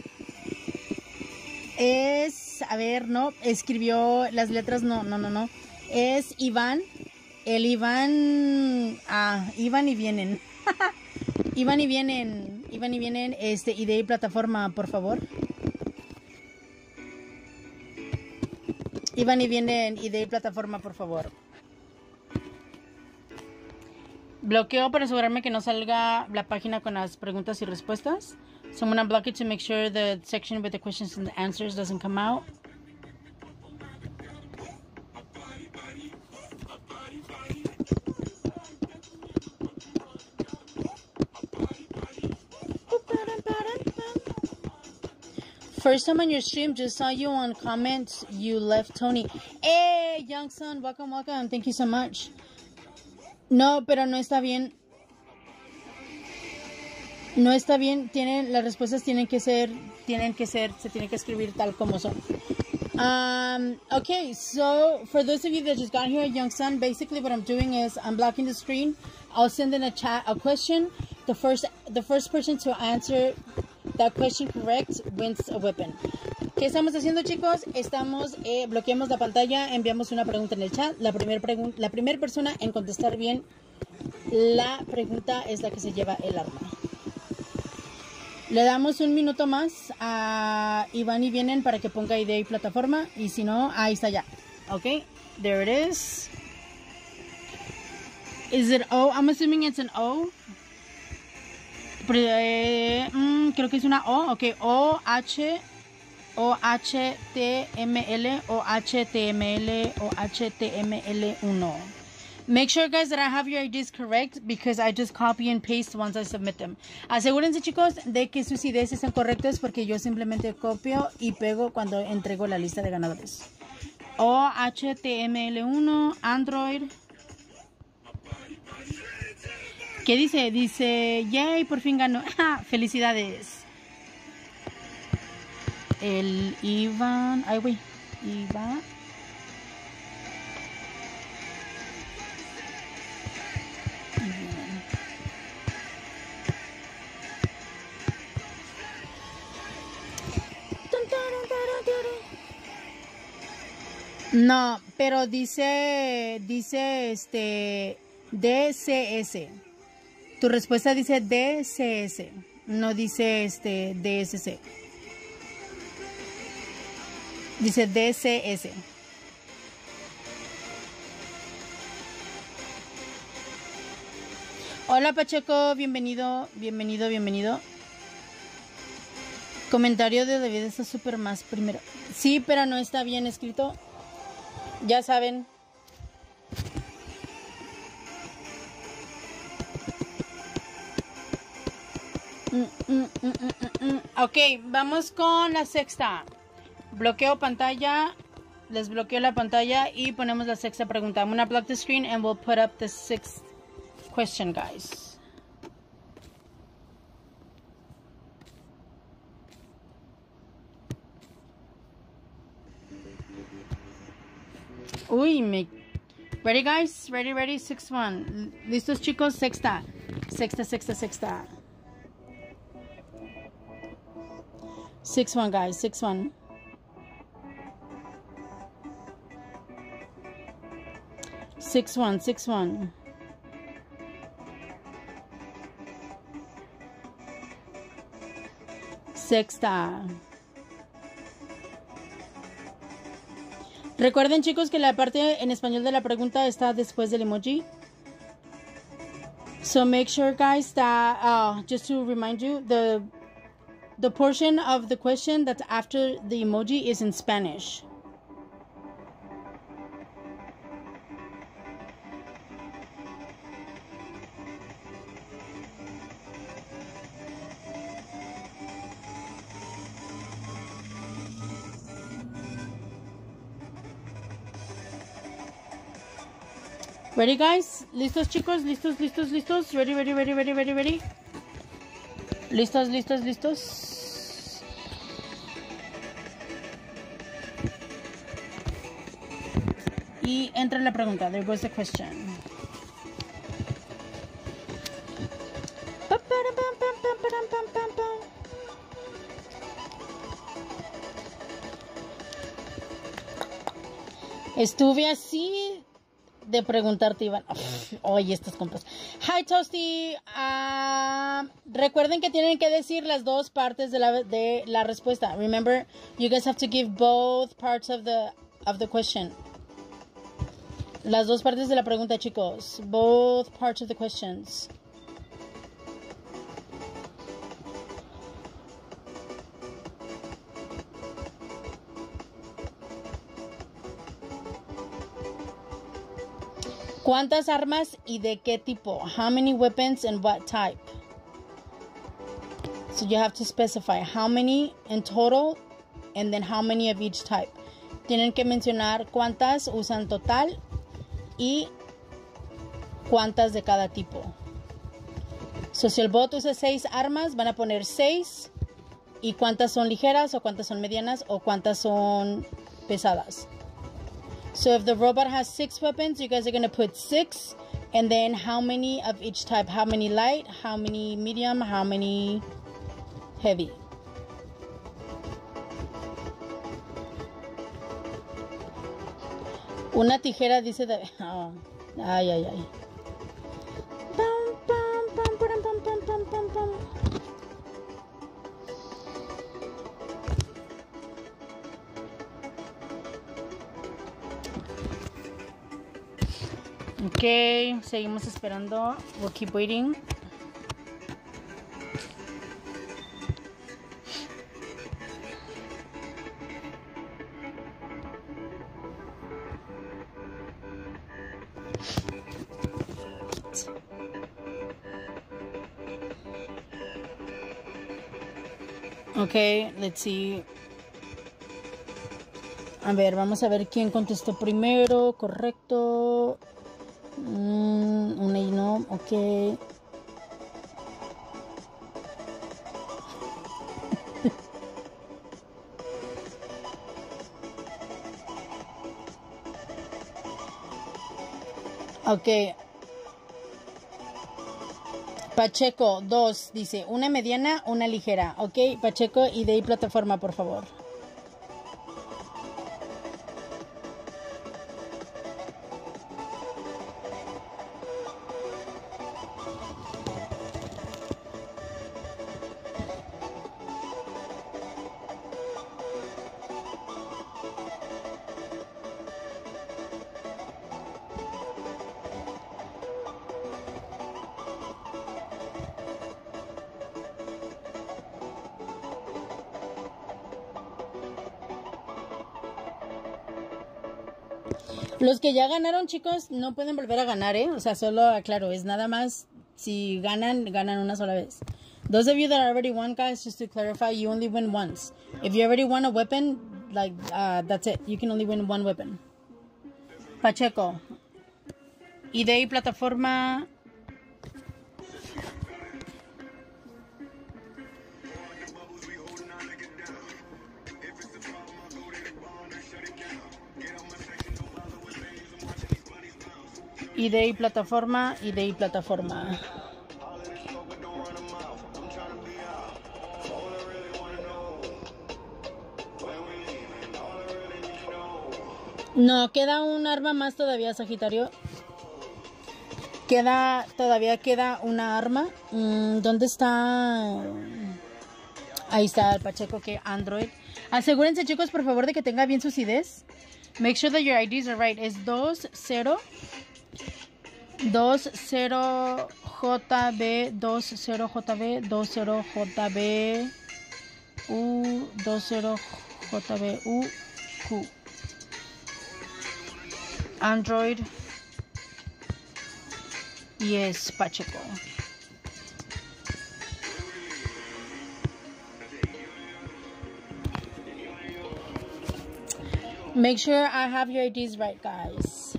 Es, a ver, no, escribió las letras, no, no, no, no. Es Iván, el Iván, ah, Iván y vienen. Iván y vienen, Iván y vienen, este, idea y plataforma, por favor. Iván y vienen, idea y plataforma, por favor. Bloqueo para asegurarme que no salga la página con las preguntas y respuestas. So I'm going to block it to make sure the section with the questions and the answers doesn't come out. First time on your stream, just saw you on comments you left Tony. Hey, young son, welcome, welcome. Thank you so much. No, pero no está bien. No está bien. Tienen, las respuestas tienen que ser, tienen que ser, se tienen que escribir tal como son. Um, okay, so for those of you that just got here, Young Sun, basically what I'm doing is I'm blocking the screen. I'll send in a chat a question. The first the first person to answer that question correct wins a weapon. ¿Qué estamos haciendo, chicos? Estamos, eh, bloqueamos la pantalla, enviamos una pregunta en el chat. La primera la primer persona en contestar bien la pregunta es la que se lleva el arma. Le damos un minuto más a Iván y Vienen para que ponga idea y plataforma. Y si no, ahí está ya. Ok, there it is. Is it O? I'm assuming it's an O. Pero, eh, mm, creo que es una O. Ok, O, H, O, H, T, M, L, O, H, T, M, L, O, H, T, M, L, uno. Make sure, guys, that I have your I Ds correct because I just copy and paste once I submit them. Asegúrense, chicos, de que sus I Ds estén correctas porque yo simplemente copio y pego cuando entrego la lista de ganadores. O H T M L uno, Android. ¿Qué dice? Dice, yay, por fin ganó. Felicidades. El Iván. Ay, güey. Iván. No, pero dice, dice este D C S. Tu respuesta dice D C S, no dice este D S C. Dice D C S. Hola Pacheco, bienvenido, bienvenido, bienvenido. Comentario de David está súper más primero. Sí, pero no está bien escrito. Ya saben. Mm, mm, mm, mm, mm. Ok, vamos con la sexta. Bloqueo pantalla. Les bloqueo la pantalla y ponemos la sexta pregunta. I'm gonna block the screen and we'll put up the sixth question, guys. Uy, me... Ready, guys? Ready, ready? Six one. ¿Listos, chicos? Sexta. Sexta, sexta, sexta. Six one, guys. Six one. Six one, six one. Sexta. Recuerden, chicos, que la parte en español de la pregunta está después del emoji. So make sure, guys, that uh, just to remind you, the the portion of the question that's after the emoji is in Spanish. Ready, guys? ¿Listos, chicos? ¿Listos, listos, listos? Ready, ready, ready, ready, ready, ready? ¿Listos, listos, listos? Y entra la pregunta. There goes the question. Estuve así de preguntarte, Iván. Oye, estas compas. Hi, Toasty. Uh, recuerden que tienen que decir las dos partes de la, de la respuesta. Remember, you guys have to give both parts of the, of the question. Las dos partes de la pregunta, chicos. Both parts of the questions. ¿Cuántas armas y de qué tipo? How many weapons and what type? So you have to specify how many in total and then how many of each type. Tienen que mencionar cuántas usan total y cuántas de cada tipo. So si el bot usa seis armas, van a poner seis. ¿Y cuántas son ligeras o cuántas son medianas o cuántas son pesadas. So if the robot has six weapons, you guys are going to put six. And then how many of each type? How many light? How many medium? How many heavy? Una tijera dice de... Oh. Ay, ay, ay. Pam, pam, pam, pam, pam, pam, pam, pam, pam. Ok, seguimos esperando. We'll keep waiting. Ok, let's see. A ver, vamos a ver quién contestó primero. Correcto. Mm, una y no, ok. Ok. Pacheco, dos, dice, una mediana, una ligera. Ok, Pacheco, y de ahí plataforma, por favor. Los que ya ganaron, chicos, no pueden volver a ganar, ¿eh? O sea, solo aclaro, es nada más si ganan, ganan una sola vez. Those of you that already won, guys, just to clarify, you only win once. If you already won a weapon, like, uh, that's it. You can only win one weapon. Pacheco. Y de ahí plataforma... Y de ahí plataforma, y de ahí plataforma. No, queda un arma más todavía, Sagitario. Queda, todavía queda una arma. ¿Dónde está? Ahí está el Pacheco, que Android. Asegúrense, chicos, por favor, de que tenga bien sus I Ds. Make sure that your I Ds are right. Es dos cero dos cero J B dos cero J B dos cero J B U dos cero J B U Q. Android. Y es Pacheco. Make sure I have your I Ds right, guys.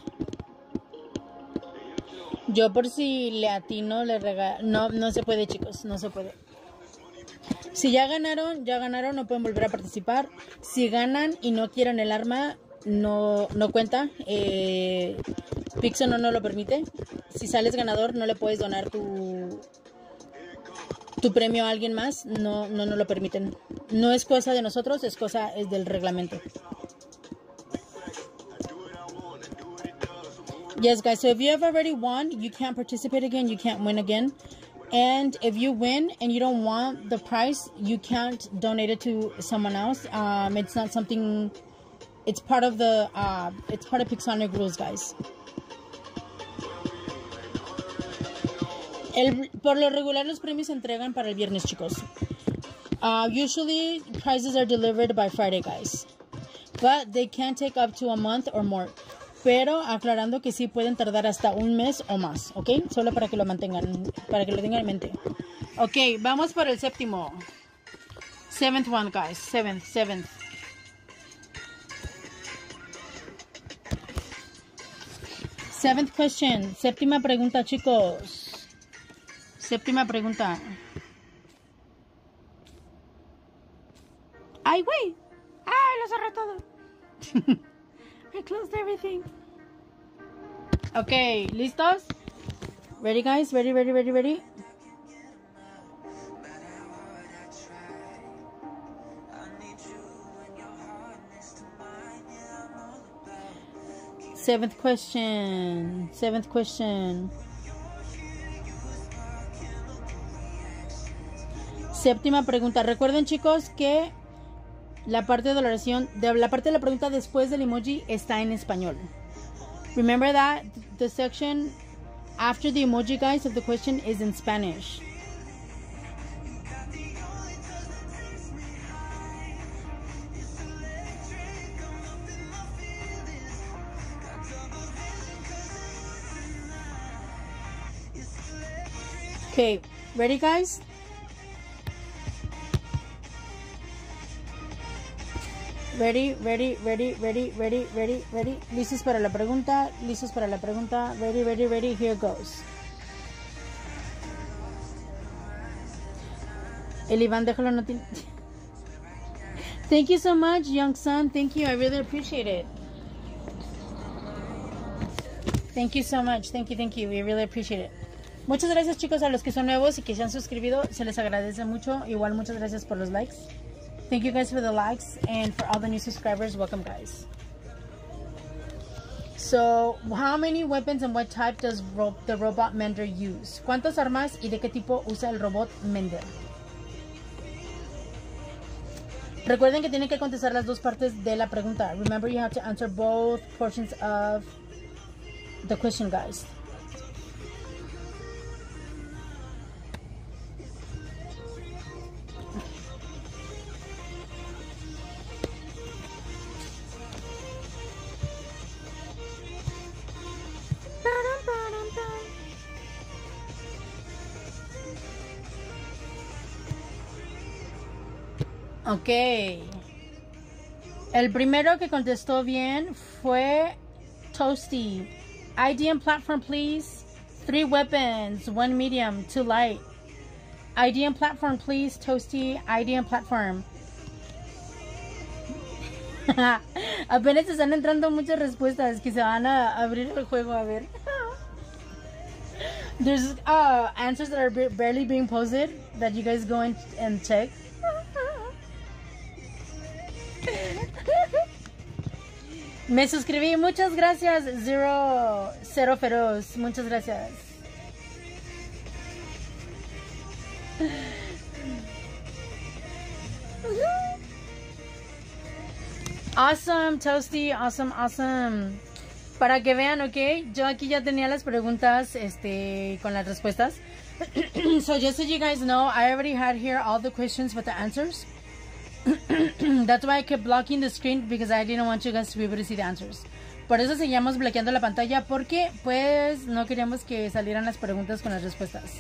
Yo por si le atino, le regalo. No, no se puede, chicos, no se puede. Si ya ganaron, ya ganaron, no pueden volver a participar. Si ganan y no quieren el arma, no, no cuenta. Eh, Pixel no nos lo permite. Si sales ganador, no le puedes donar tu, tu premio a alguien más. No, no nos lo permiten. No es cosa de nosotros, es cosa es del reglamento. Yes, guys, so if you have already won, you can't participate again, you can't win again. And if you win and you don't want the prize, you can't donate it to someone else. Um, it's not something, it's part of the, uh, it's part of Pixonic rules, guys. El, por lo regular, los premios se entregan para el viernes, chicos. Uh, usually, prizes are delivered by Friday, guys. But they can take up to a month or more. Pero aclarando que sí pueden tardar hasta un mes o más, ¿ok? Solo para que lo mantengan, para que lo tengan en mente. Ok, vamos por el séptimo. Seventh one, guys. Seventh, seventh. Seventh question. Séptima pregunta, chicos. Séptima pregunta. ¡Ay, güey! ¡Ay, lo cerré todo! laughing. Okay, ¿listos? Ready, guys? Ready, ready, ready, ready? Seventh question. Seventh question. Séptima pregunta. Recuerden, chicos, que la parte de la oración, de la parte de la pregunta después del emoji está en español. Remember that the section after the emoji, guys, of the question is in Spanish. Okay, ready, guys? Ready, ready, ready, ready, ready, ready, ready. ¿Listos para la pregunta? ¿Listos para la pregunta? Ready, ready, ready. Here goes. El Iván, déjalo, no tiene... Thank you so much, young son. Thank you. I really appreciate it. Thank you so much. Thank you, thank you. We really appreciate it. Muchas gracias, chicos, a los que son nuevos y que se han suscribido. Se les agradece mucho. Igual, muchas gracias por los likes. Thank you guys for the likes, and for all the new subscribers, welcome, guys. So, how many weapons and what type does ro the robot Mender use? ¿Cuántas armas y de qué tipo usa el robot Mender? Recuerden que tienen que contestar las dos partes de la pregunta. Remember, you have to answer both portions of the question, guys. Ok. El primero que contestó bien fue Toasty. I D and platform, please. Three weapons, one medium, two light. I D and platform, please. Toasty, I D and platform. Apenas están entrando muchas respuestas que se van a abrir el juego. A ver. There's uh, answers that are barely being posted that you guys go in and check. Me suscribí, muchas gracias. Zero, Cero Feroz, muchas gracias. Awesome, Toasty, awesome, awesome. Para que vean, ok, yo aquí ya tenía las preguntas, este, con las respuestas. So just so you guys know, I already had here all the questions with the answers. That's why I kept blocking the screen, because I didn't want you guys to be able to see the answers. Por eso seguíamos bloqueando la pantalla, porque pues no queríamos que salieran las preguntas con las respuestas.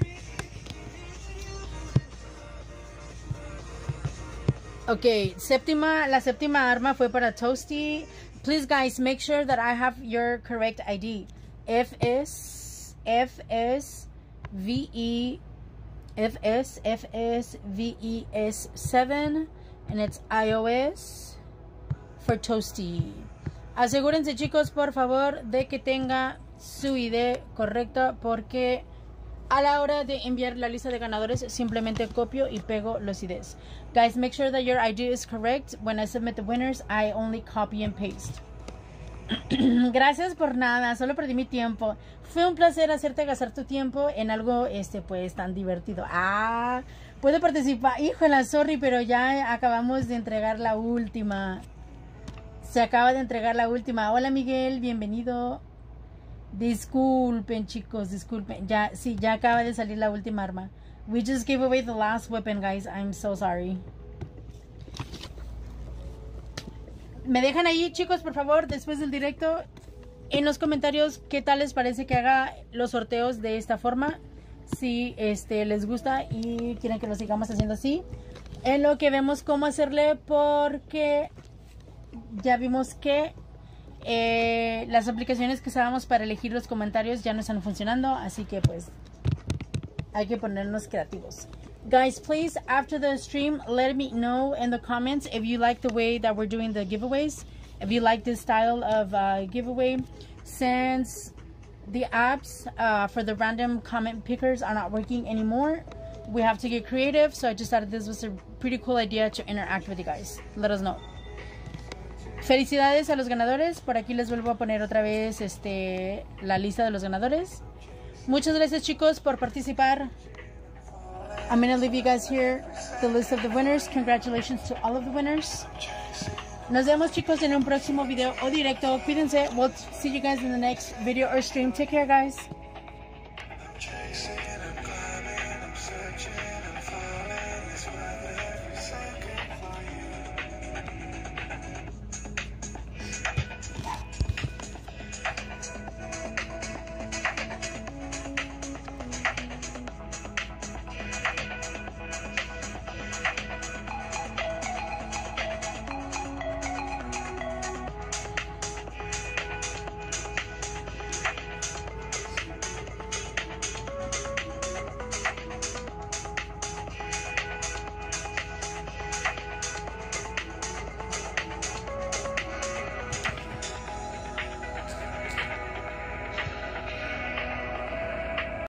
Ok, séptima, la séptima arma fue para Toasty. Please, guys, make sure that I have your correct I D. F S F S V E F S F S V E S seven, and it's iOS for Toasty. Asegúrense, chicos, por favor, de que tenga su I D correcta, porque a la hora de enviar la lista de ganadores simplemente copio y pego los I Ds. Guys, make sure that your I D is correct. When I submit the winners, I only copy and paste. Gracias por nada, solo perdí mi tiempo. Fue un placer hacerte gastar tu tiempo en algo este pues tan divertido. Ah, puedo participar. Híjole, sorry, pero ya acabamos de entregar la última. Se acaba de entregar la última. Hola, Miguel, bienvenido. Disculpen, chicos, disculpen. Ya, sí, ya acaba de salir la última arma. We just gave away the last weapon, guys. I'm so sorry. Me dejan ahí, chicos, por favor, después del directo, en los comentarios, qué tal les parece que haga los sorteos de esta forma. Si este les gusta y quieren que lo sigamos haciendo así. En lo que vemos cómo hacerle, porque ya vimos que eh, las aplicaciones que usábamos para elegir los comentarios ya no están funcionando. Así que pues hay que ponernos creativos. Guys, please, after the stream, let me know in the comments if you like the way that we're doing the giveaways. if you like this style of uh, giveaway. Since the apps uh, for the random comment pickers are not working anymore, we have to get creative. So I just thought this was a pretty cool idea to interact with you guys. Let us know. Felicidades a los ganadores. Por aquí les vuelvo a poner otra vez este, la lista de los ganadores. Muchas gracias, chicos, por participar. I'm going to leave you guys here the list of the winners. Congratulations to all of the winners. Nos vemos, chicos, en un próximo video o directo. Cuídense. We'll see you guys in the next video or stream. Take care, guys.